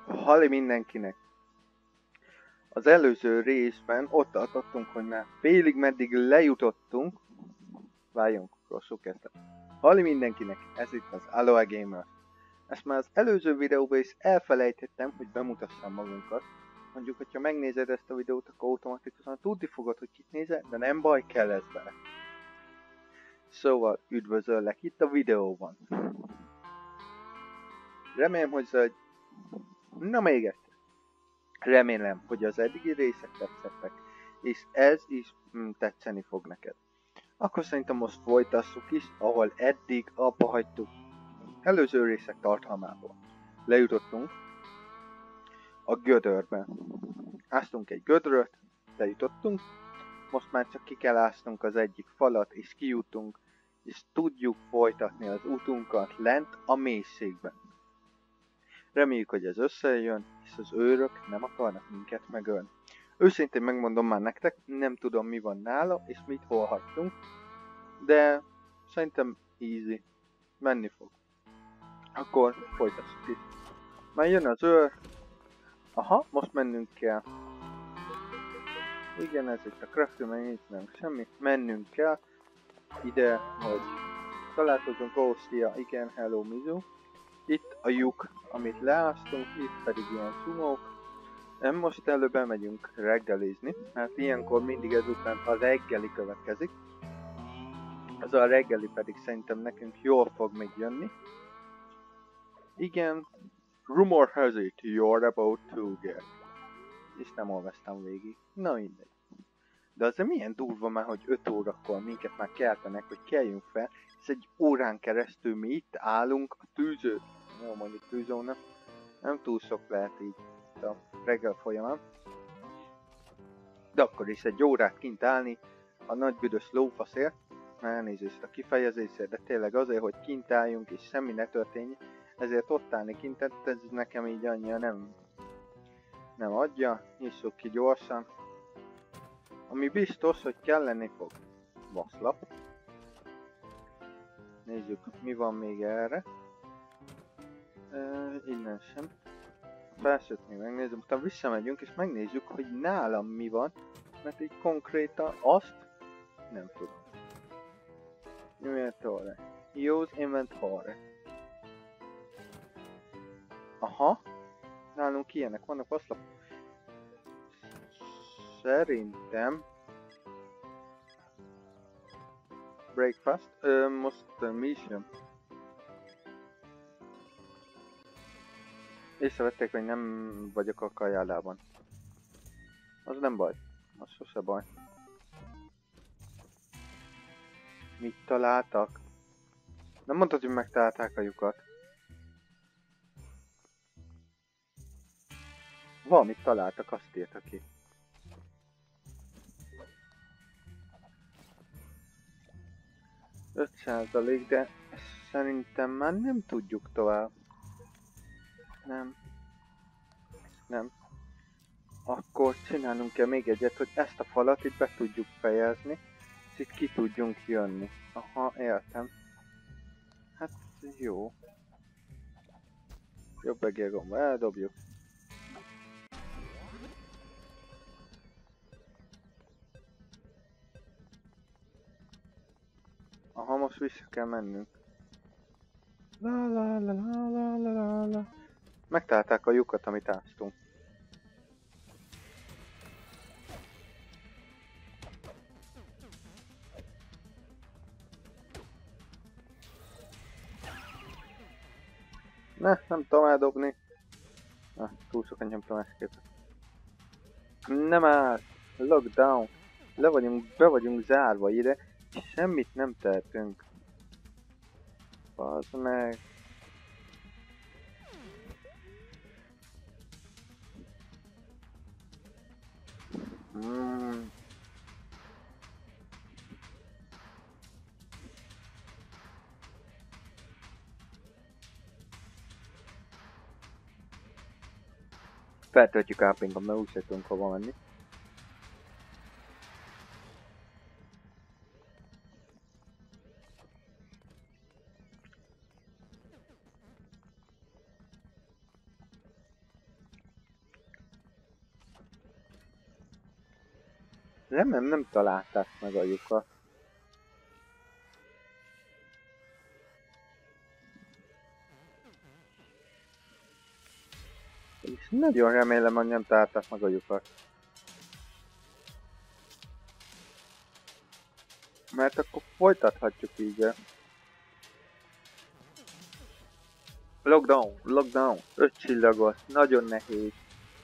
Halli mindenkinek! Az előző részben ott tartottunk, hogy már félig meddig lejutottunk. Várjunk, rosszul kezdtem. Halli mindenkinek! Ez itt az Aloha Gamer. Ezt már az előző videóban is elfelejtettem, hogy bemutassam magunkat. Mondjuk, hogyha megnézed ezt a videót, akkor automatikusan tudni fogod, hogy kit nézel, de nem baj, kell ez vele. Szóval üdvözöllek itt a videóban. Remélem, hogy Na még egyszer. Remélem, hogy az eddigi részek tetszettek, és ez is tetszeni fog neked. Akkor szerintem most folytassuk is, ahol eddig abba hagytuk. Előző részek tartalmából. Lejutottunk a gödörbe. Áztunk egy gödröt, lejutottunk, most már csak ki kell ásznunk az egyik falat, és kijutunk, és tudjuk folytatni az útunkat lent a mélységben. Reméljük, hogy ez összejön, és az őrök nem akarnak minket megölni. Őszintén megmondom már nektek, nem tudom mi van nála, és mit hol hagytunk, de szerintem easy, menni fog. Akkor folytassuk is. Már jön az őr. Aha, most mennünk kell. Igen, ez itt a crafting, nincs nem semmi. Mennünk kell ide, hogy találkozunk. Ó, szia, igen, hello Mizu. Itt a lyuk, amit leáztunk, itt pedig ilyen sumók. Most előbb elmegyünk reggelizni, hát ilyenkor mindig ezután a reggeli következik. Az a reggeli pedig szerintem nekünk jól fog még jönni. Igen, rumor has it, you're about to get. És nem olvastam végig. Na mindegy. De azért milyen durva már, hogy 5 órakor minket már keltenek, hogy keljünk fel, és egy órán keresztül mi itt állunk a tűző. Jó, mondjuk tűzónak. Nem túl sok lehet így a reggel folyamán. De akkor is egy órát kint állni a nagy büdös lófaszért. Elnézést a kifejezésért, de tényleg azért, hogy kint álljunk és semmi ne történjen. Ezért ott állni kint, ez nekem így annyira nem adja. Nyissuk ki gyorsan. Ami biztos, hogy kelleni fog. Vasszlap. Nézzük, mi van még erre. Innen sem. Felsőt még megnézzük, utána visszamegyünk és megnézzük, hogy nálam mi van. Mert így konkrétan azt nem tudom. Inventory. Use inventory. Aha. Nálunk ilyenek vannak, vasszlap. Szerintem breakfast. Most mi is jön? Észrevették, hogy nem vagyok a kajálában. Az nem baj. Az sose baj. Mit találtak? Nem mondtad, hogy megtalálták a lyukat. Valamit találtak, azt írta ki. %, de szerintem már nem tudjuk tovább. Nem. Akkor csinálnunk kell még egyet, hogy ezt a falat itt be tudjuk fejezni, és itt ki tudjunk jönni. Aha, értem. Hát jó. Jobb egérgomba eldobjuk. Aha, most vissza kell mennünk. La. Megtalálták a lyukat, amit áztunk. Ne, nem tudom eldobni. Túl sokan nyomtam ezt képet. Nem áll! Lockdown! Be vagyunk zárva ide, semmit nem tehetünk. Bazd meg! Feltöltjük AP-nkat, mert úgyse tudunk hova menni. Remélem nem találták meg a lyukat. És nagyon remélem, hogy nem találták meg a lyukat. Mert akkor folytathatjuk így. Lockdown, lockdown, 5 csillagos, nagyon nehéz.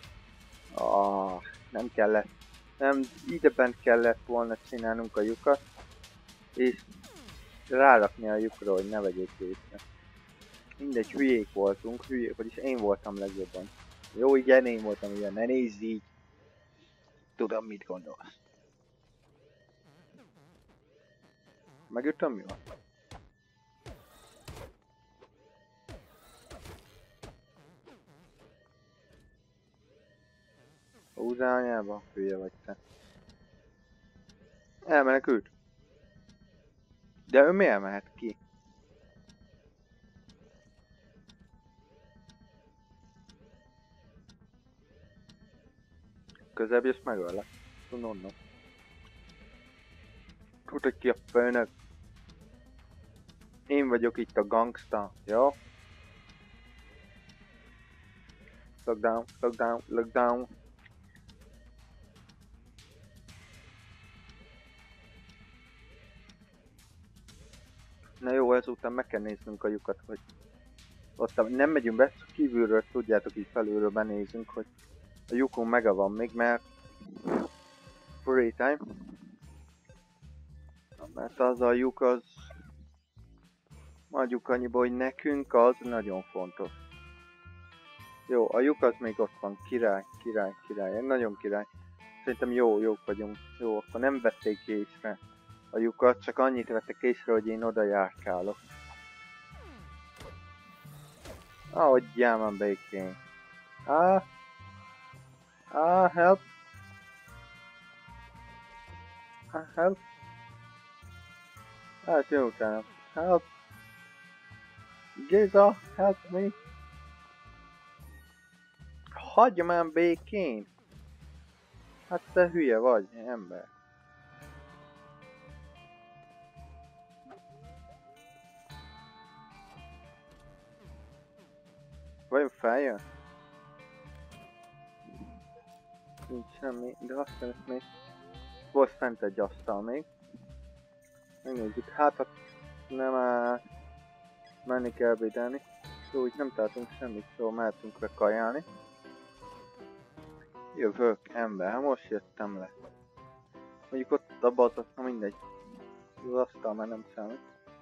Nem kellett. Nem, ideben kellett volna csinálnunk a lyukat. És rárakni a lyukra, hogy ne vegyék észre. Mindegy, hülyék voltunk, vagyis én voltam legjobban. Jó, igen, én voltam ilyen, ne nézz így. Tudom, mit gondolsz. Megütöm, mi van? Húzzál anyába, hülye vagy te. Elmenekült. De ő miért mehet ki? Közelebb jössz, megöllek. Onnan. Tudod ki a főnök? Én vagyok itt a gangsta, jó? Lockdown, lockdown, lockdown. Na jó, ezután meg kell néznünk a lyukat, hogy ott nem megyünk be, csak kívülről tudjátok, így felülről benézünk, hogy a lyukunk mega van még, mert free time. Mert az a lyuk az adjuk annyiba, hogy nekünk az nagyon fontos. Jó, a lyuk az még ott van, király, király, király, nagyon király. Szerintem jók vagyunk. Jó, akkor nem vették észre a lyukat, csak annyit vettek észre, hogy én oda járkálok. Ahogy jámán békén. Help! Help! Hát jön utána. Help! Géza, help me! Hagyja már békén! Hát te hülye vagy, ember. Vajon feljön? Nincs semmi, de azt szeretnék. Volt fent egy asztal még. Megnézzük, hát nem áll. Menni kell védelni. Jó, így nem találtunk semmit, szóval mehetünk be kajálni. Jövök, ember, hát most jöttem le. Mondjuk ott a bazat, na mindegy. Az asztal már nem számít.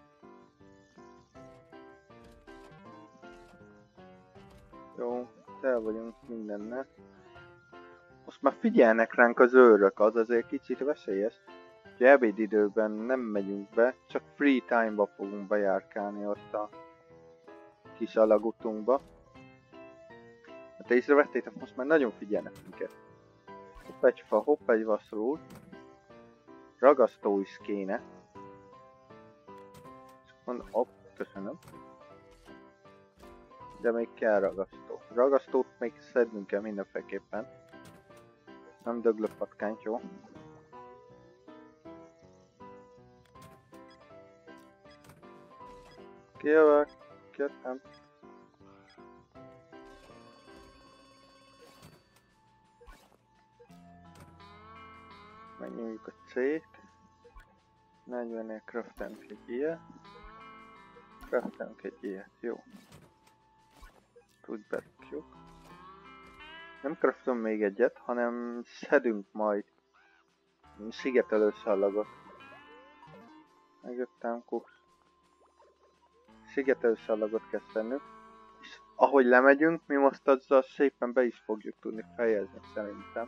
Jó, el vagyunk mindennel. Most már figyelnek ránk az őrök, az azért kicsit veszélyes. Ugye ebédidőben nem megyünk be, csak free time-ba fogunk bejárkálni ott a kis alagutunkba. Hát észrevettétek, most már nagyon figyelnek minket. Hopp egy vasszról. Ragasztó is kéne. Mondom, hopp, köszönöm. De még kell ragasztó. Ragasztót még szednünk kell mindenféleképpen. Nem döglök patkányt, jó? Kijövök, jöttem. Megnyomjuk a C-t. 40-nél craftelünk egy ilyet. Craftelünk egy ilyet, jó. Úgy berakjuk. Nem craftom még egyet, hanem szedünk majd szigetelő szallagot. Megjöttem, kusz. Szigetelő szallagot kell szednünk. És ahogy lemegyünk, mi most azzal szépen be is fogjuk tudni fejezni szerintem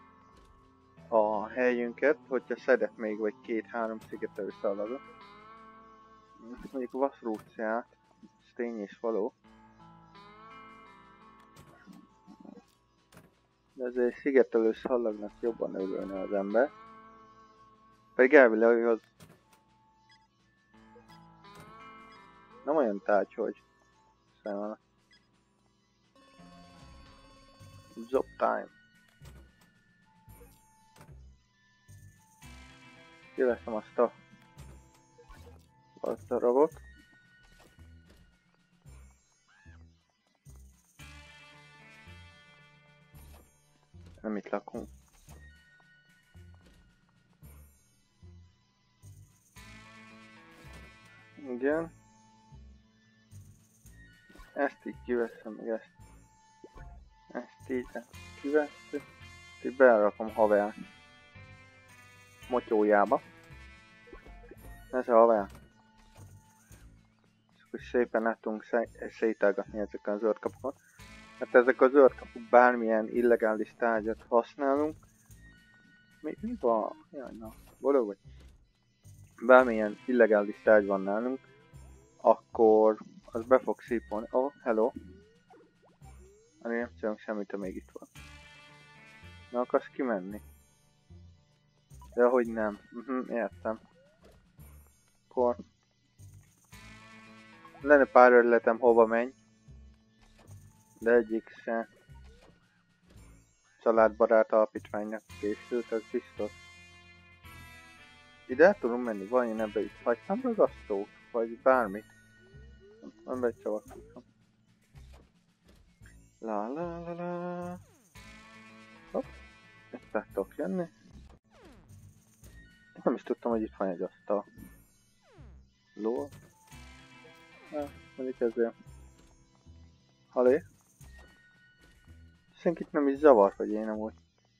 a helyünket, hogyha szedek még vagy 2-3 szigetelő szallagot. Mondjuk vasszrúciát, ez tény és való. De azért szigetelő szallagnak jobban örülne az ember. Pedig elvileg az nem olyan tárgy, hogy szemben. Job time. Kiveszem azt a darabot. Nem itt lakunk. Igen. Ezt így kiveszem, meg ezt így kivesszük. Így belerakom haver motyójába. Ez a haver. És akkor szépen át tudunk szételgatni ezeken az zöld kapukon. Hát ezek a zöld kapuk bármilyen illegális tárgyat használunk. Mi van? Jaj, na, boldog vagy? Bármilyen illegális tárgy van nálunk, akkor az be fog szípolni. Oh, hello. Ani nem csinálunk semmit, ha még itt van. Na, akarsz kimenni? De hogy nem. Értem. Akkor... Lenne pár ötletem, hova menj. De egyik se családbarát alapítványnak készült, az biztos. Ide el tudom menni, van én ebbe itt hagytam ragasztót, vagy bármit. Nem becsavartam. La la la la. Hopp, itt át tudok jönni. Nem is tudtam, hogy itt van egy asztal. Ló. Mondjuk ezért. Halé. Senkit nem is zavar, hogy én amúgy.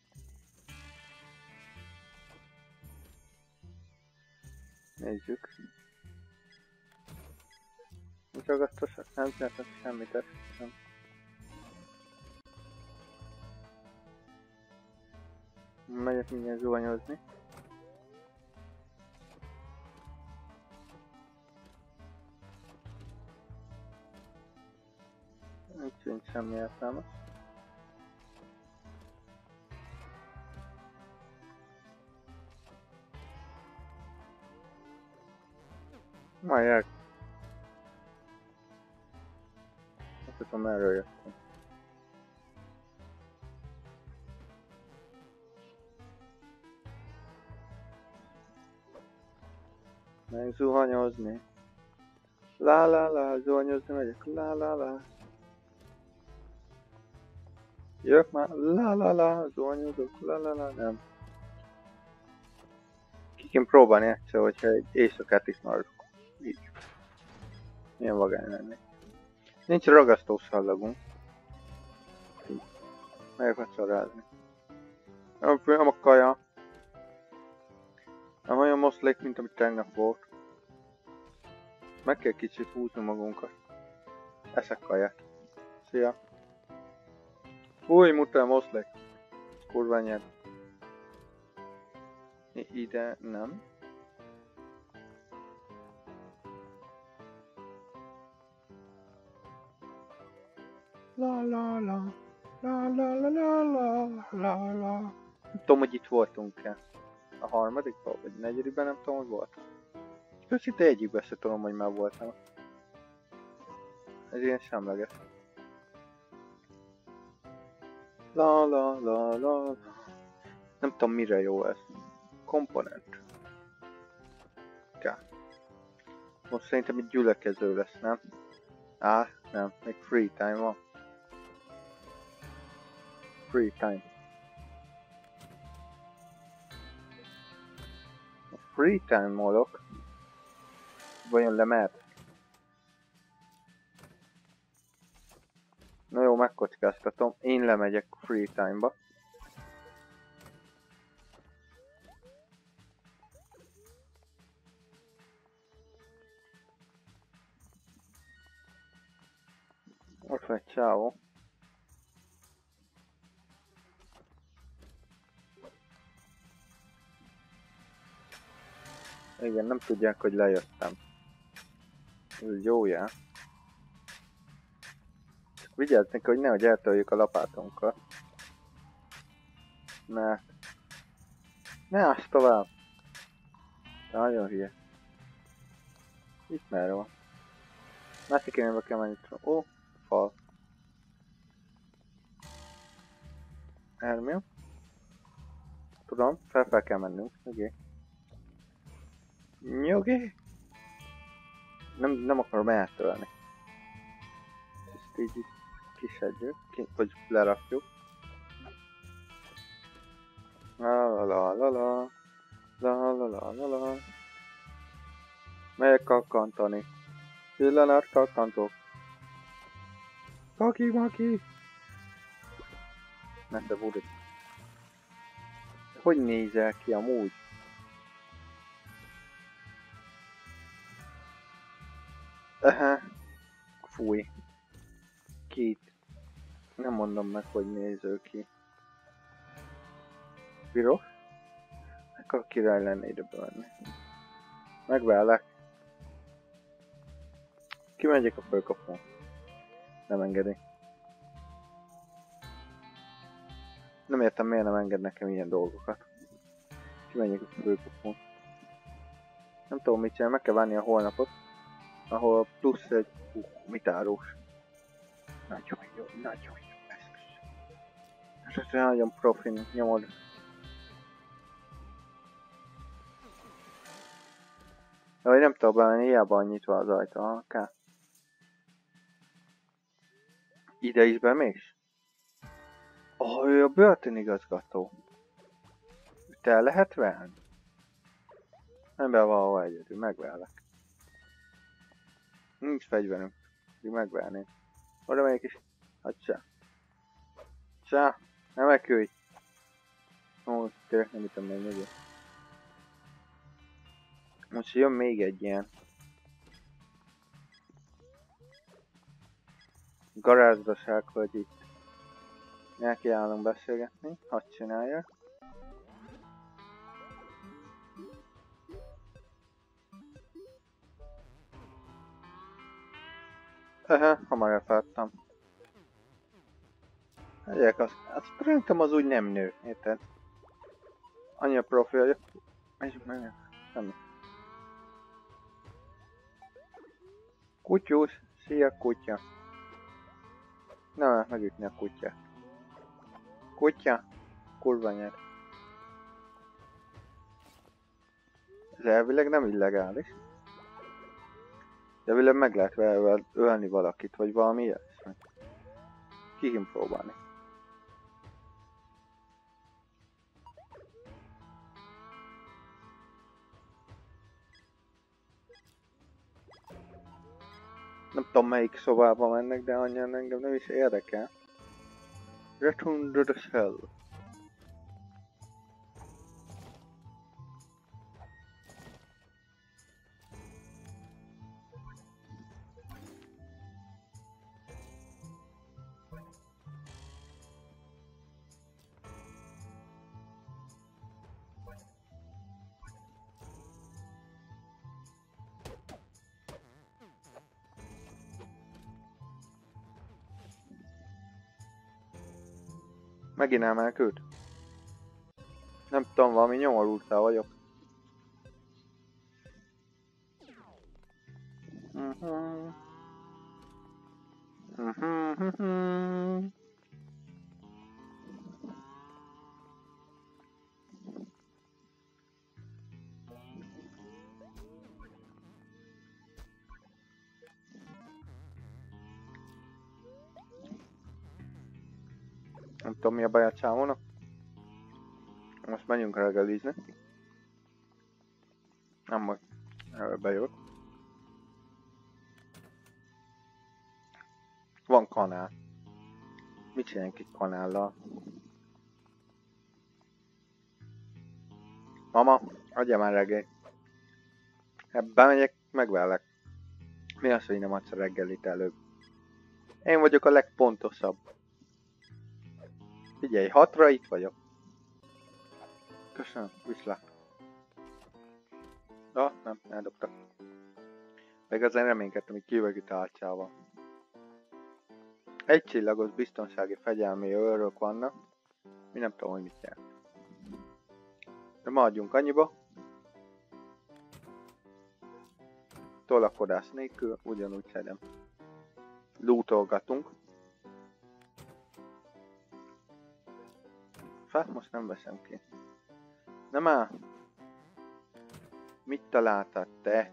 Nézzük. Nincs ragasztósak? Nem csináltam semmit, ezt sem. Megyek mindjárt zuhanyozni. Nincs semmi értelme. Majd azt tudom, erről jöttem. Meg zuhanyozni. La la la, zuhanyozni megyek. La la la. Jövök már. La la la, zuhanyozok. La la la, nem. Ki kéne próbálni egyszer, hogyha egy éjszakát is maradok. Így. Milyen vagány lenni. Nincs ragasztó szallagunk. Megyek vacsorázni. Nem a kaja. Nem olyan moszlék, mint amit tegnap volt. Meg kell kicsit húzni magunkat. Eszek kaját. Szia. Fúj, mutatja moszlék. Kurva nyert. Ide nem. La la la. La la la la la la la. Nem tudom, hogy itt voltunk-e. A harmadikban, vagy negyedikben nem tudom, hogy voltam. Köszinte egyikben se tudom, hogy már voltam. Ez ilyen semleges. La la la la. Nem tudom, mire jó ez. Komponent. Most szerintem egy gyülekező lesz, nem? Nem. Még free time van. Free time. A free time modok. Vajon lemehet? Na jó, megkockáztatom. Én lemegyek free time-ba. Ott van egy csávó. Igen, nem tudják, hogy lejöttem. Ez jó jel. Csak vigyázz neki, hogy nehogy eltöljük a lapátunkat. Ne állsz tovább! De nagyon hülye. Itt merre van? Másik irányba kell menni. Ó, fal. Elmél. Tudom, fel kell mennünk. Okay. Nyugi? Nem akarom eltölni. Ezt így kiszedjük, vagy lerakjuk. La la la la la. La la la la la. Megyek kakkantani. Pillanat, kakkantok. Kaki-maki! Ne te budik. Hogy nézel ki amúgy? Fúj. Két. Nem mondom meg, hogy néző ki. Piros? Akkor király lenne ide bevenni. Megvállak. Kimegyek a fölkapón. Nem engedi. Nem értem, miért nem enged nekem ilyen dolgokat. Kimegyek a fölkapón. Nem tudom mit csinál, meg kell várni a holnapot. Ahol plusz egy... mit árós. Nagyon jó, nagyon jó. Ez nagyon profin nyomod. De hogy nem tudom bemenni, hiába nyitva az ajtó. K. Ide is bemész? Ő a börtönigazgató. Te el lehet venni? Nem be valahol egyedül, megverlek. Nincs fegyverünk. Úgy megverném. Oda megyek is. Hagyjá. Csá, nem megkülj. Ó, tényleg nem hittem még megyek. Most jön még egy ilyen. Garázdaság, hogy itt. Neki állunk beszélgetni. Hadd csinálja. Hamar elfártam. Egyek azt szerintem az úgy nem nő, érted? Annyi a profi vagyok. Megyünk meg. Semmi. Kutyus, szia kutya. Nem lehet megütni a kutyát. Kutya, kurva nyer. Ez elvileg nem illegális. De elvileg meg lehet vele ölni valakit, vagy valami ilyesmi. Kihim próbálni. Nem tudom melyik szobába mennek, de annyian engem nem is érdekel. Return to the cell. Megint elmenekült? Nem tudom, valami nyomorultál vagyok. Nem tudom mi a baj a csávónak. Most menjünk reggelizni. Nem majd bejövök. Van kanál. Mit csináljunk egy kanállal? Mama, adja már reggelt. Bemegyek, megvellek. Mi az, hogy nem adsz a reggelit előbb? Én vagyok a legpontosabb. Figyelj, 6-ra itt vagyok. Köszönöm, viszlát. Nem, eldobtak. Meg azért reménykedtem, hogy kijövök itt álcsával. Egy csillagos biztonsági fegyelmi őrök vannak. Mi nem tudom, hogy mit jelent. De maradjunk annyiba. Tolakodás nélkül, ugyanúgy szedem. Lootolgatunk. Hát most nem veszem ki. Nem áll. Mit találtad te?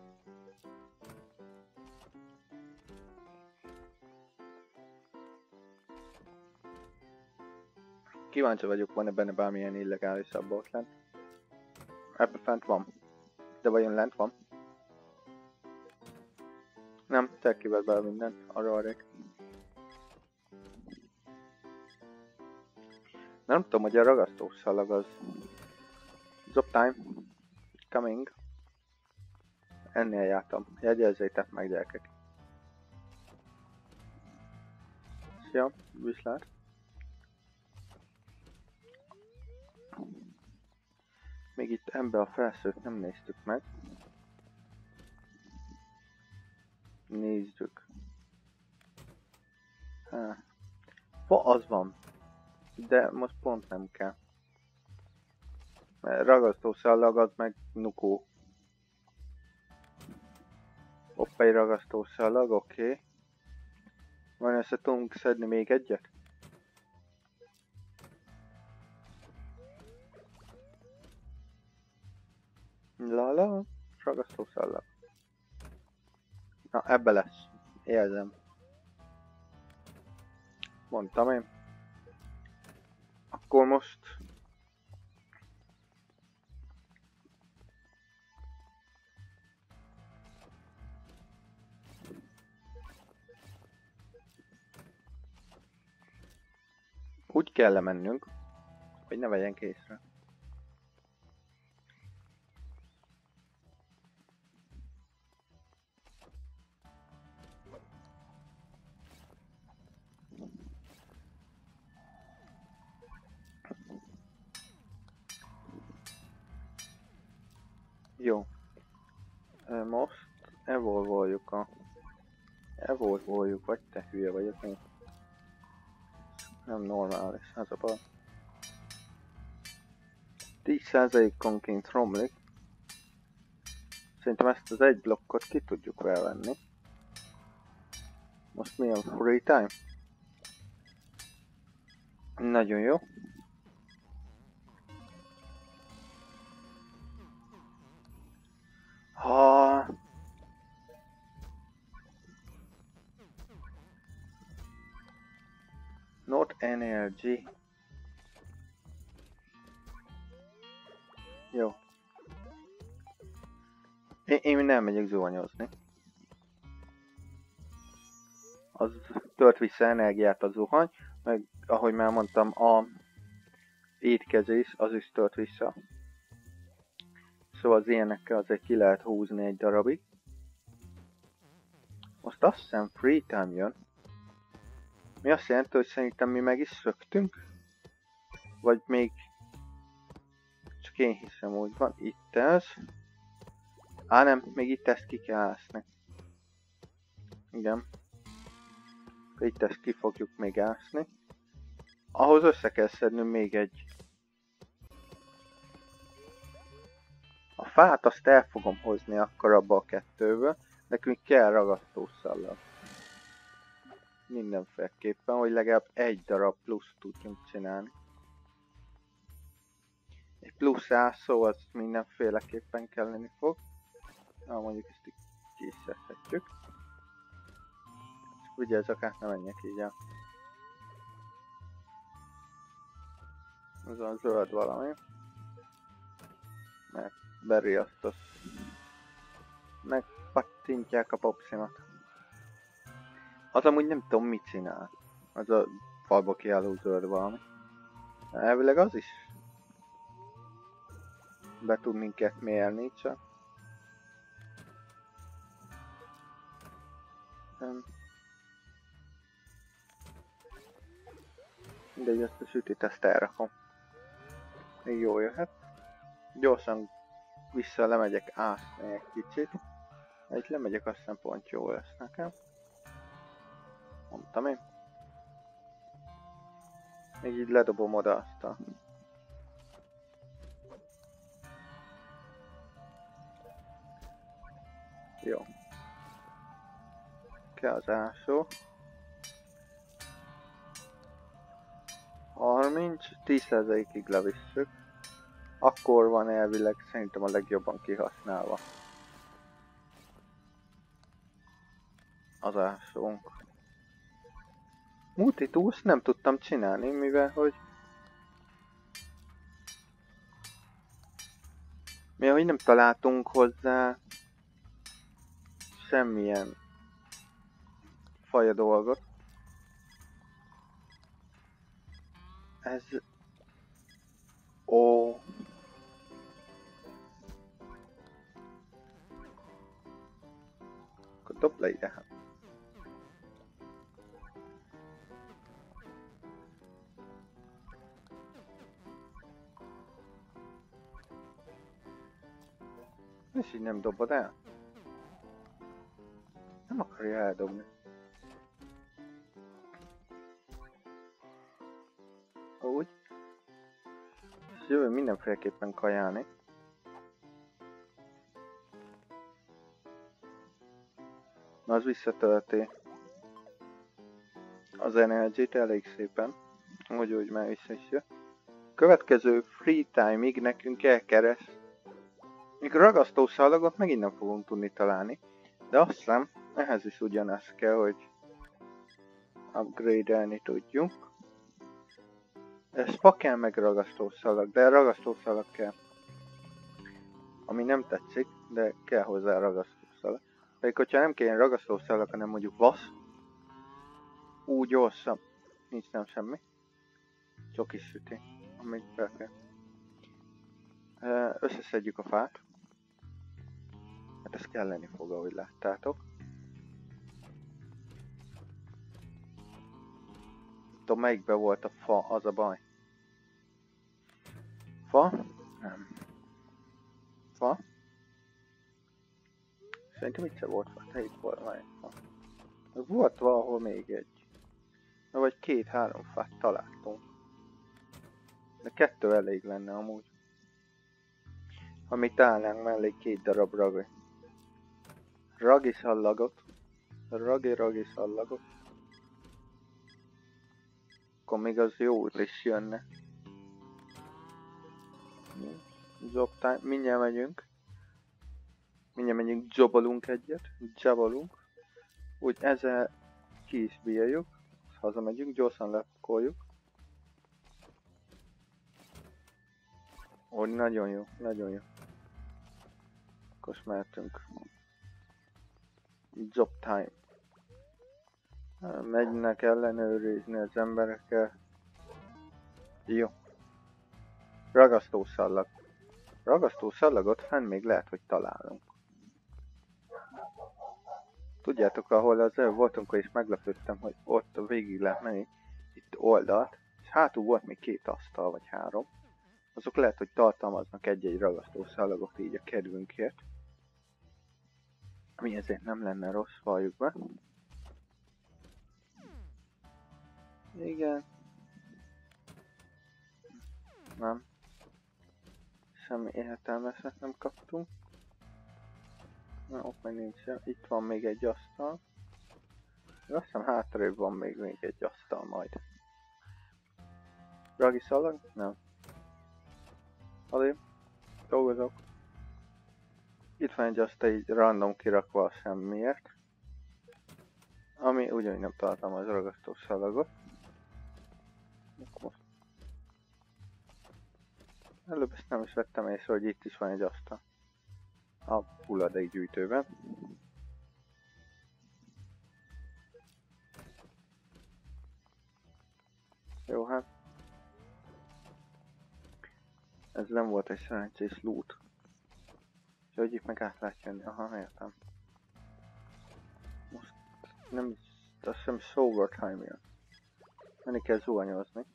Kíváncsi vagyok, van-e benne bármilyen illegális szabotlen. Ebben fent van. De vajon lent van? Nem, te kivett bele mindent. Arra arrék. Nem tudom, hogy a ragasztószalag az... Zop time. Coming. Ennél jártam. Jegyezzétek meg, gyerekek. Szia, viszlát. Még itt ebbe a felszőt nem néztük meg. Nézzük. Az van. De most pont nem kell. Mert ragasztószalag az meg nukó. Hoppá, egy ragasztószalag, oké. Van, össze tudunk szedni még egyet? Lala, ragasztószalag. Na, ebbe lesz. Érzem. Mondtam én. Akkor most... Úgy kell lemennünk, hogy ne vegyen készre. Jó. Most evolvoljuk a... Evolvoljuk, vagy te hülye vagyok én. Nem normális, ez a baj. 10%-onként romlik. Szerintem ezt az egy blokkot ki tudjuk elvenni. Most milyen free time? Nagyon jó. Not energy. Jó. Én nem megyek zuhanyozni. Az tört vissza energiát a zuhany, meg ahogy már mondtam, a étkezés az is tört vissza. Szóval az ilyenekkel azért ki lehet húzni egy darabig. Most azt hiszem free time jön. Mi azt jelenti, hogy szerintem mi meg is szöktünk? Vagy még... Csak én hiszem, úgy van. Itt ez. Nem, még itt ezt ki kell ászni. Igen. Itt ezt ki fogjuk még ásni. Ahhoz össze kell szednünk még egy. A fát azt el fogom hozni akkor abba a kettőből. Nekünk kell ragasztószalag. Mindenféleképpen, hogy legalább egy darab plusz tudjunk csinálni. Egy plusz ászó az mindenféleképpen kelleni fog. Mondjuk ezt így készíthetjük. Ugye ez akár nem menjek így el. Ez a zöld valami. Mert beriasztott. Megpattintják a popszimat. Az amúgy nem tudom mit csinál. Az a falba kiálló zöld valami. Elvileg az is be tud minket mérni csak. Mindegy, ezt a sütit ezt elrakom. Még jól jöhet. Gyorsan vissza lemegyek ásni egy kicsit. Egy lemegyek, aztán pont jó lesz nekem. Mondtam én. Még így ledobom oda azt a... Jó. Kell az ásó. 30, 10%-ig levisszük. akkor van elvileg szerintem a legjobban kihasználva az ásónk. Multitools nem tudtam csinálni, mivel hogy nem találtunk hozzá semmilyen faja dolgot. Ez... Ó... Akkor dob le ide, hát. És így nem dobod el? Nem akarja eldobni. Úgy. És jövő mindenféleképpen kajálni. Na, az visszatölti az energy-t elég szépen. Úgy már vissza is jön. Következő free time-ig nekünk elkeres. Még ragasztószalagot megint nem fogunk tudni találni. De azt hiszem, ehhez is ugyanaz kell, hogy upgrade-elni tudjunk. Ez fa kell meg ragasztószalag, de ragasztószalag kell. Ami nem tetszik, de kell hozzá ragasztószalag. Pedig hogyha nem kell ragasztószalag, hanem mondjuk vasz, úgy gyorsan, nincs nem semmi. Csokis süti, amit fel kell. Összeszedjük a fát. Hát ez kelleni fog, ahogy láttátok. Tudom, melyikben volt a fa, az a baj. Fa? Nem. Fa? Szerintem itt se volt fa, te itt volt már egy fa. Volt valahol még egy. Vagy 2-3 fát találtunk. De 2 elég lenne amúgy. Amit állnánk mellé 2 darab ragi. Ragi szallagot. Ragi szallagot. Akkor még az jó is jönne. Job time. Mindjárt megyünk. Jobolunk egyet. Jabolunk. Úgy ezzel ki is bírjuk. Hazamegyünk, gyorsan lepakoljuk. Ó, nagyon jó, nagyon jó. Akkor mehetünk. Job time. Megynek ellenőrizni az emberekkel. Jó. Ragasztószallag. Ragasztószallagot fenn még lehet, hogy találunk. Tudjátok, ahol az előbb voltunk, és meglepődtem, hogy ott végig lehet menni, itt oldalt, és hátul volt még 2 asztal, vagy 3. Azok lehet, hogy tartalmaznak egy-egy ragasztószallagot így a kedvünkért. Ami ezért nem lenne rossz, valljuk be. Igen. Nem. Semmi értelmeset nem kaptunk. Na, ott meg nincs. Itt van még egy asztal. Azt hiszem hátrébb van még egy asztal majd. Ragi szalag? Nem. Adébb. Dolgozok. Itt van egy asztal így random kirakva a semmiért. Ami ugyanúgy nem tartalmaz ragasztó szalagot. Most. Előbb ezt nem is vettem észre, hogy itt is van egy asztal. A hulladékgyűjtőben. Jó, hát. Ez nem volt egy szerencsés loot. És hogy itt meg át lehet jönni. Aha, értem. Most nem is, azt hiszem sober time jön. Menni kell zuhanyozni.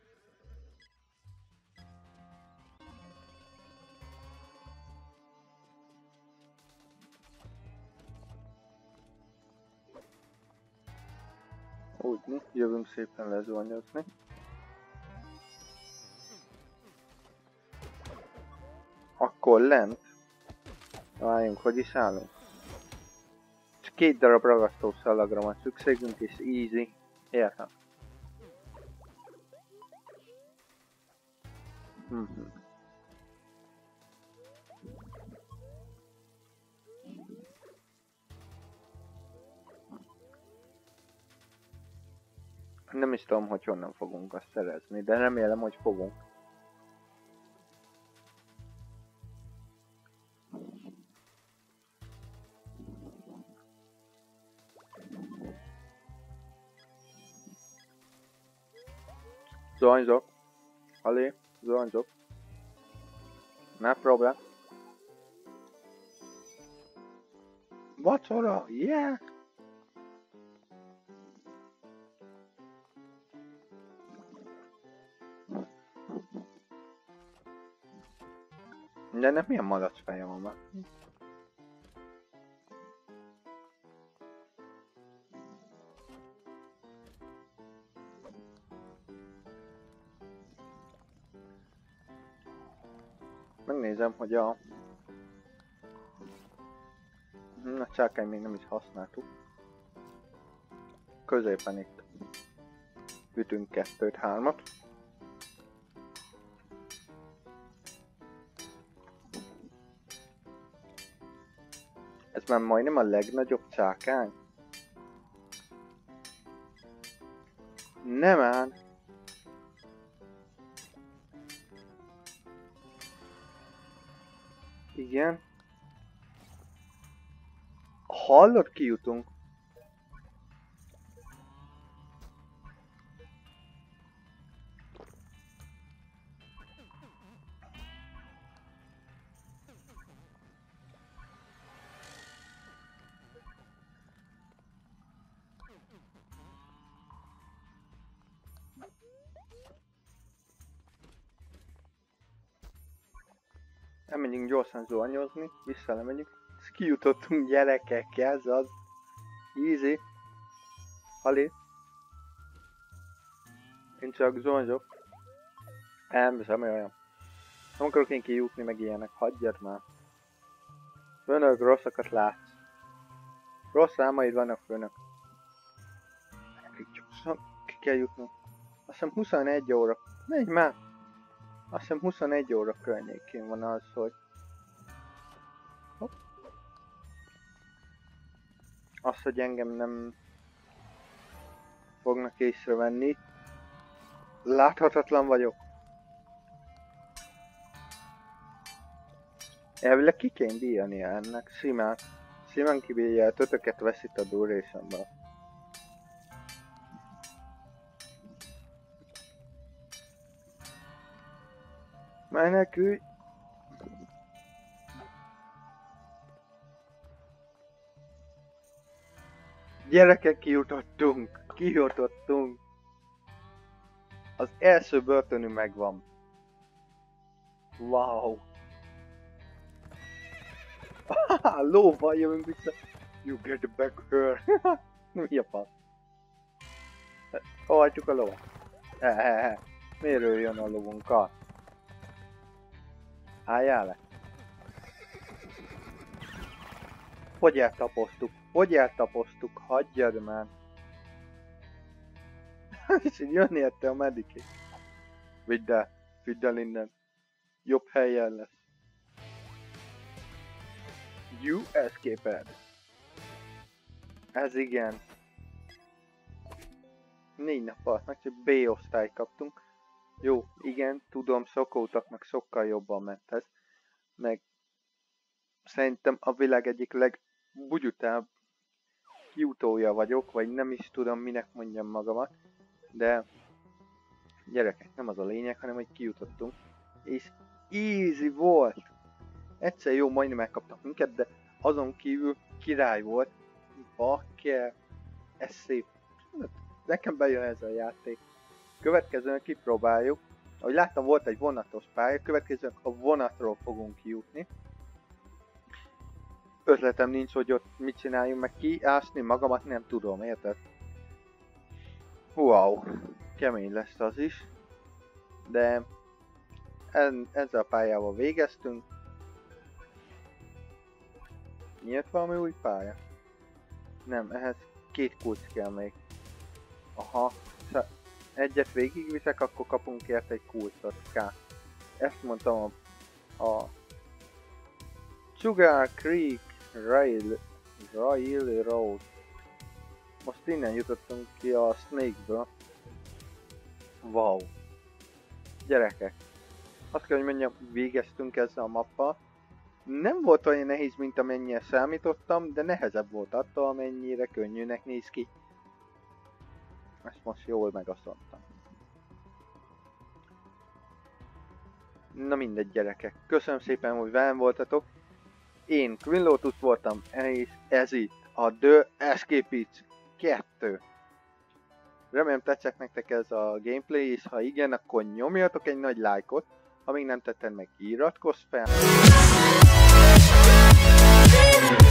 Úgy, jövünk szépen lezuhanyozni. Akkor lent. Várjunk, hogy is állunk. Csak 2 darab ragasztószalagra van szükségünk, és easy. Értem. Nem is tudom, hogy honnan fogunk azt szerezni, de remélem, hogy fogunk. Zuhanyzok. Ali, zuhanyzok. No problem. Vacora, yeah! De ennek milyen malac feje van már? Megnézem, hogy a csákány még nem is használtuk. Középen itt ütünk 2-3-at. Ez már majdnem a legnagyobb csákány. Nem áll. Igen. Hallod, kijutunk. Elmegyünk gyorsan zuhanyozni, visszalemegyünk. Kijutottunk, gyerekek, ez az. Easy. Ali. Én csak zuhanyzok. Nem, semmi olyan. Nem akarok én kijutni, meg ilyenek, hagyjad már. Főnök, rosszakat látsz. Rossz számaid vannak, főnök. Gyorsan ki kell jutnunk. Azt hiszem 21 óra. Megy már. Azt hiszem 21 óra környékén van az, hogy... Hopp. Azt, hogy engem nem fognak észrevenni. Láthatatlan vagyok. Elvileg ki kéne bírni ennek, simán. Simán kibírja, a tötöket veszít a duration-ből. Menekülj! Gyerekek, kijutottunk! Az első börtönünk megvan. Wow! Lóval jövünk vissza. You get back here. Mi a fasz? Hagyjuk a lovat. Miért ő jön a lovunkkal? Álljál le. Hogy eltapoztuk? Hogy eltapoztuk? Hagyjad már. És így jönni érte a medikék. Vidd el innen. Jobb helyen lesz. You escaped. Ez igen. 4 nap alatt meg csak B-osztályt kaptunk. Jó, igen, tudom, Szokótaknak sokkal jobban ment ez. Meg szerintem a világ egyik legbugyutább kijutója vagyok, vagy nem is tudom, minek mondjam magamat. De gyerekek, nem az a lényeg, hanem hogy kijutottunk. És easy volt! Egyszer jó, majdnem megkaptak minket, de azon kívül király volt. Bakker! Ez szép. Nekem bejön ez a játék. Következően kipróbáljuk. Ahogy láttam, volt egy vonatos pálya, következően a vonatról fogunk kijutni. Ötletem nincs, hogy ott mit csináljunk, meg kiásni magamat nem tudom, érted? Wow, kemény lesz az is. De ezzel a pályával végeztünk. Nyílt valami új pálya? Nem, ehhez 2 kulcs kell még. Aha, egyet végigviszek, akkor kapunk érte egy kulcsot. Ezt mondtam a Sugar Creek Railroad. Most innen jutottunk ki a Snake-ből. Wow. Gyerekek, azt kell, hogy mondjam, végeztünk ezzel a mappal. Nem volt olyan nehéz, mint amennyire számítottam, de nehezebb volt attól, amennyire könnyűnek néz ki. Ezt most jól megaszoltam. Na mindegy, gyerekek, köszönöm szépen, hogy velem voltatok. Én Queen Lotus voltam, és ez itt a The Escapists 2. Remélem tetszett nektek ez a gameplay, és ha igen, akkor nyomjatok egy nagy lájkot, ha még nem tetted meg, iratkozz fel.